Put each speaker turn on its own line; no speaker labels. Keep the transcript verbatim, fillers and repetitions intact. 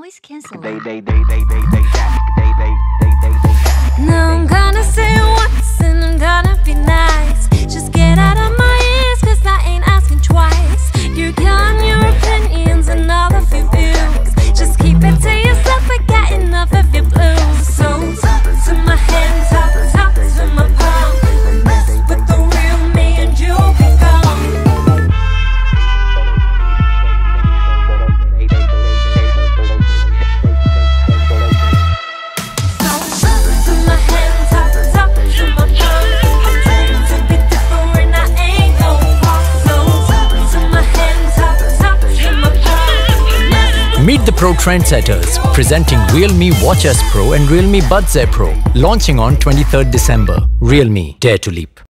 noise canceling.
They, they, they, they, they, they, they, they, they, they, they.
Now I'm gonna say once and I'm gonna be nice. Just get out of my ears, cause I ain't asking twice. You're gone, your opinions and all of your views. Just keep it to yourself, I got enough of your blues. So talk to my hand, talk, talk to my palm. Mess with the real me and you'll be gone. So talk to my hand, talk, talk to my palm. I'm trying to be different, I ain't gon' walk. So talk to my hand, talk, talk to my palm.
Meet the Pro Trendsetters, presenting Realme Watch S Pro and Realme Buds Air Pro, launching on twenty-third December. Realme, dare to leap.